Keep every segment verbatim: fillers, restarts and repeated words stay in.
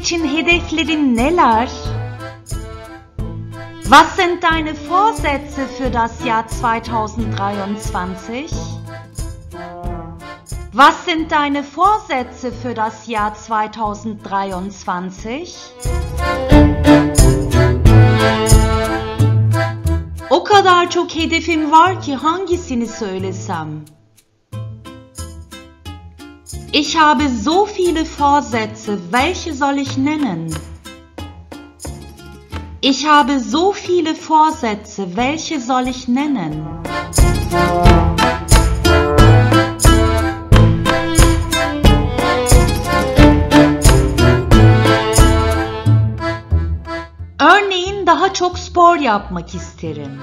için hedeflerin neler? Was sind deine Vorsätze für das Jahr zweitausenddreiundzwanzig? Was sind deine Vorsätze für das Jahr zweitausenddreiundzwanzig? O kadar çok hedefim var ki hangisini söylesem? Ich habe so viele Vorsätze, welche soll ich nennen? Ich habe so viele Vorsätze, welche soll ich nennen? Örneğin daha çok spor yapmak isterim.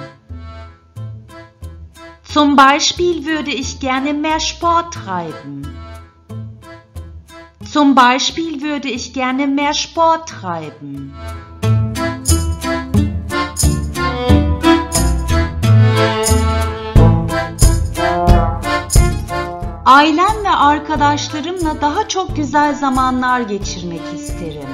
Zum Beispiel würde ich gerne mehr Sport treiben. Zum Beispiel würde ich gerne mehr Sport treiben. Ailem ve arkadaşlarımla daha çok güzel zamanlar geçirmek isterim.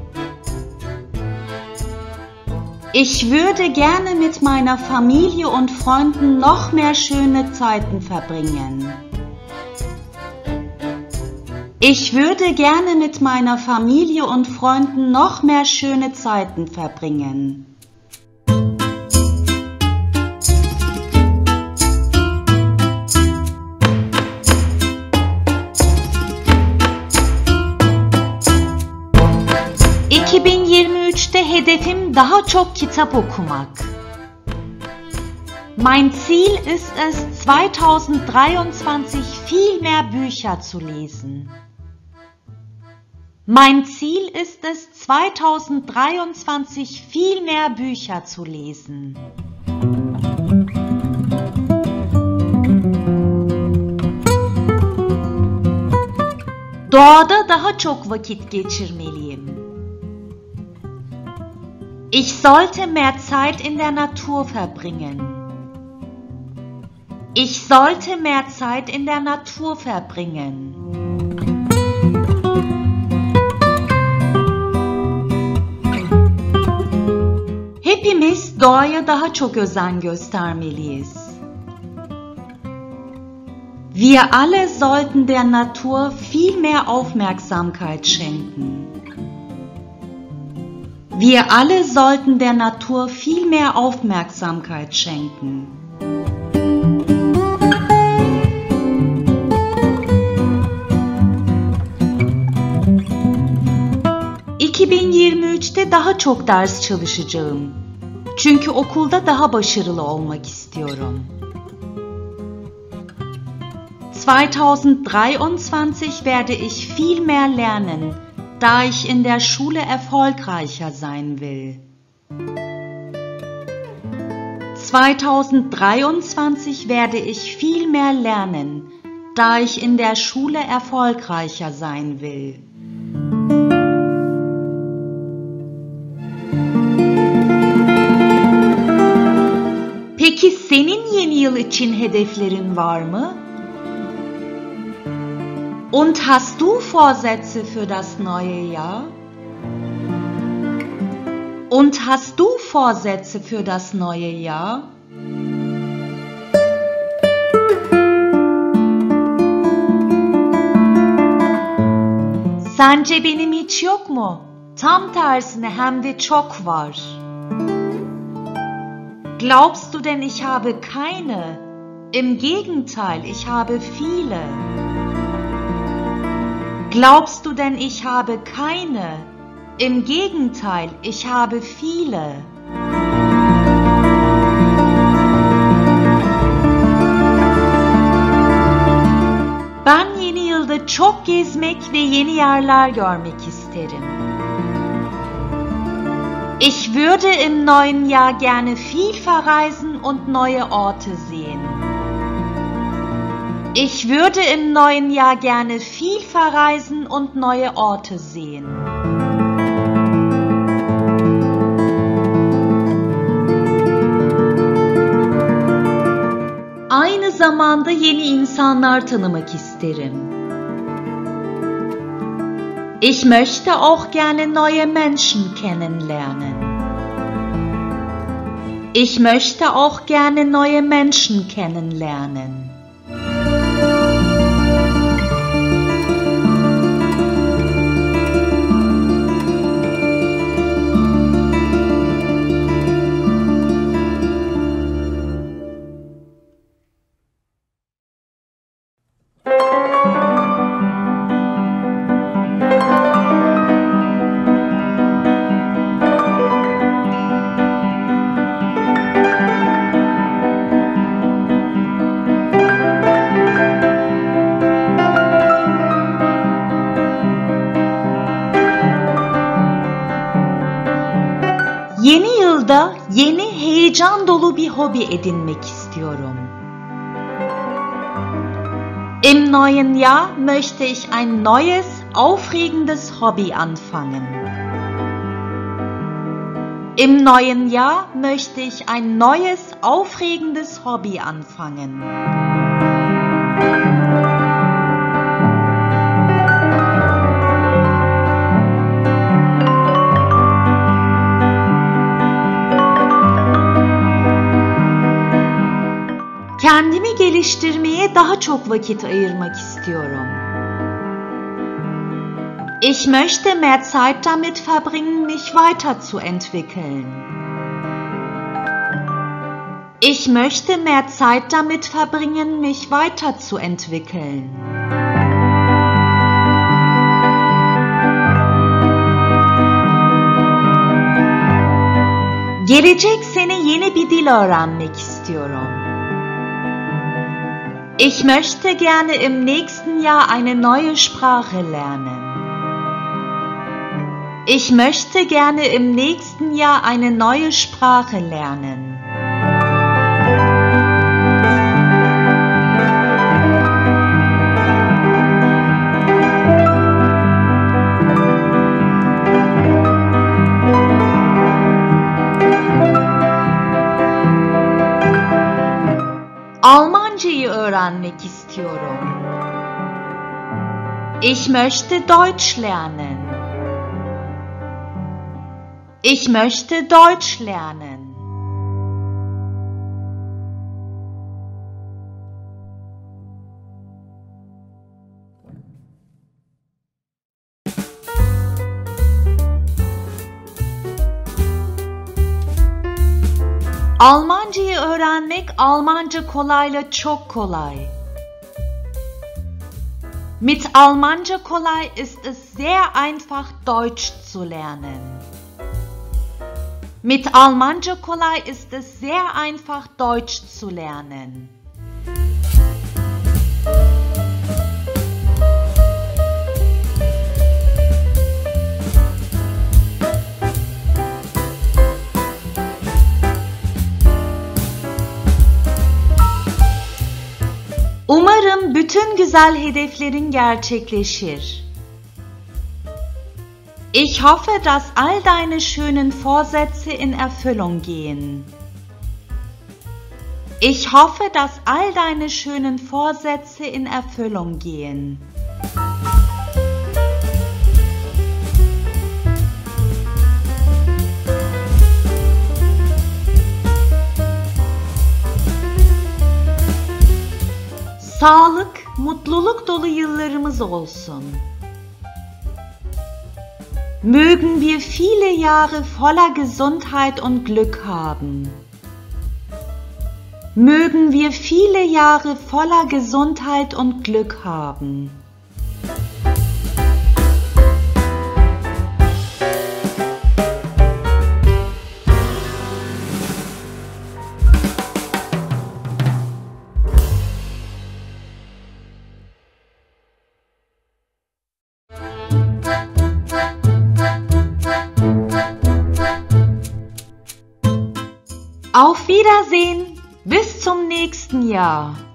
Ich würde gerne mit meiner Familie und Freunden noch mehr schöne Zeiten verbringen. Ich würde gerne mit meiner Familie und Freunden noch mehr schöne Zeiten verbringen. iki bin yirmi üçte hedefim daha çok kitap okumak. Mein Ziel ist es, zweitausenddreiundzwanzig viel mehr Bücher zu lesen. Mein Ziel ist es, zweitausenddreiundzwanzig viel mehr Bücher zu lesen. Doğada daha çok vakit geçirmeliyim. Ich sollte mehr Zeit in der Natur verbringen. Ich sollte mehr Zeit in der Natur verbringen. Hepimiz doğaya daha çok özen göstermeliyiz. Wir alle sollten der Natur viel mehr Aufmerksamkeit schenken. Wir alle sollten der Natur viel mehr Aufmerksamkeit schenken. iki bin yirmi üçte daha çok ders çalışacağım. Çünkü okulda daha başarılı olmak istiyorum. zweitausenddreiundzwanzig werde ich viel mehr lernen, da ich in der Schule erfolgreicher sein will. zweitausenddreiundzwanzig werde ich viel mehr lernen, da ich in der Schule erfolgreicher sein will. Peki senin yeni yıl için hedeflerin var mı? Und hast du Vorsätze für das neue Jahr? Und hast du Vorsätze für das neue Jahr? Sence benim hiç yok mu? Tam tersine hem de çok var. Glaubst du denn, ich habe keine? Im Gegenteil, ich habe viele. Glaubst du denn, ich habe keine? Im Gegenteil, ich habe viele. Ben yeni yılda çok gezmek ve yeni yerler görmek isterim. Ich würde im neuen Jahr gerne viel verreisen und neue Orte sehen. Ich würde im neuen Jahr gerne viel verreisen und neue Orte sehen. Aynı zamanda yeni insanlar tanımak isterim. Ich möchte auch gerne neue Menschen kennenlernen. Ich möchte auch gerne neue Menschen kennenlernen. Yeni yılda yeni heyecan dolu bir hobi edinmek istiyorum. Im neuen Jahr möchte ich ein neues, aufregendes Hobby anfangen. Im neuen Jahr möchte ich ein neues, aufregendes Hobby anfangen. Kendimi geliştirmeye daha çok vakit ayırmak istiyorum. Ich möchte mehr Zeit damit verbringen, mich weiterzuentwickeln. Ich möchte mehr Zeit damit verbringen, mich weiterzuentwickeln. Gelecek sene yeni bir dil öğrenmek istiyorum. Ich möchte gerne im nächsten Jahr eine neue Sprache lernen. Ich möchte gerne im nächsten Jahr eine neue Sprache lernen. Almancayı öğrenmek istiyorum. Ich möchte Deutsch lernen. Ich möchte Deutsch lernen. Almancayı öğrenmek Almanca kolayla çok kolay. Mit Almanca kolay ist es sehr einfach, Deutsch zu lernen. Mit Almanca kolay ist es sehr einfach, Deutsch zu lernen. Umarım bütün güzel hedeflerin gerçekleşir. Ich hoffe, dass all deine schönen Vorsätze in Erfüllung gehen. Ich hoffe, dass all deine schönen Vorsätze in Erfüllung gehen. Sağlık, mutluluk dolu yıllarımız olsun. Mögen wir viele Jahre voller Gesundheit und Glück haben. Mögen wir viele Jahre voller Gesundheit und Glück haben. Auf Wiedersehen, bis zum nächsten Jahr.